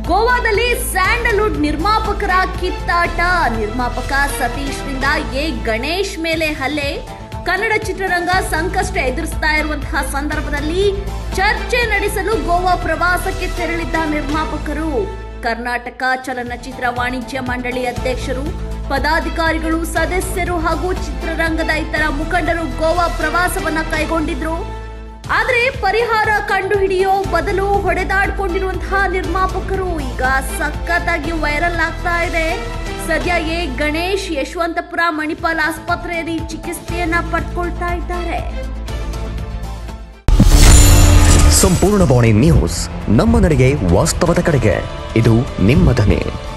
ಗೋವಾದಲ್ಲಿ ಸ್ಯಾಂಡಲ್ವುಡ್ ನಿರ್ಮಾಪಕರ ಕಿತ್ತಾಟ. ನಿರ್ಮಾಪಕ ಸತೀಶ್ನಿಂದ ಎ ಗಣೇಶ್ ಮೇಲೆ ಹಲ್ಲೆ. ಕನ್ನಡ ಚಿತ್ರರಂಗ ಸಂಕಷ್ಟ ಎದುರಿಸ್ತಾ ಇರುವಂತಹ ಸಂದರ್ಭದಲ್ಲಿ ಚರ್ಚೆ ನಡೆಸಲು ಗೋವಾ ಪ್ರವಾಸಕ್ಕೆ ತೆರಳಿದ್ದ ನಿರ್ಮಾಪಕರು. ಕರ್ನಾಟಕ ಚಲನಚಿತ್ರ ವಾಣಿಜ್ಯ ಮಂಡಳಿ ಅಧ್ಯಕ್ಷರು, ಪದಾಧಿಕಾರಿಗಳು, ಸದಸ್ಯರು ಹಾಗೂ ಚಿತ್ರರಂಗದ ಇತರ ಮುಖಂಡರು ಗೋವಾ ಪ್ರವಾಸವನ್ನ ಕೈಗೊಂಡಿದ್ರು. ಆದರೆ ಪರಿಹಾರ ಕಂಡುಹಿಡಿಯೋ ಬದಲು ಹೊಡೆದಾಡಿಕೊಂಡಿರುವಂತಹ ನಿರ್ಮಾಪಕರು ಈಗ ಸಖತ್ತಾಗಿ ವೈರಲ್ ಆಗ್ತಾ ಇದೆ. ಸದ್ಯ ಎ ಗಣೇಶ್ ಯಶವಂತಪುರ ಮಣಿಪಾಲ್ ಆಸ್ಪತ್ರೆಯಲ್ಲಿ ಚಿಕಿತ್ಸೆಯನ್ನ ಪಡ್ಕೊಳ್ತಾ ಇದ್ದಾರೆ. ಸಂಪೂರ್ಣ ಬಾಣಿ ನ್ಯೂಸ್, ನಮ್ಮ ನಡೆಗೆ ವಾಸ್ತವದ ಕಡೆಗೆ. ಇದು ನಿಮ್ಮ ಧ್ವನಿ.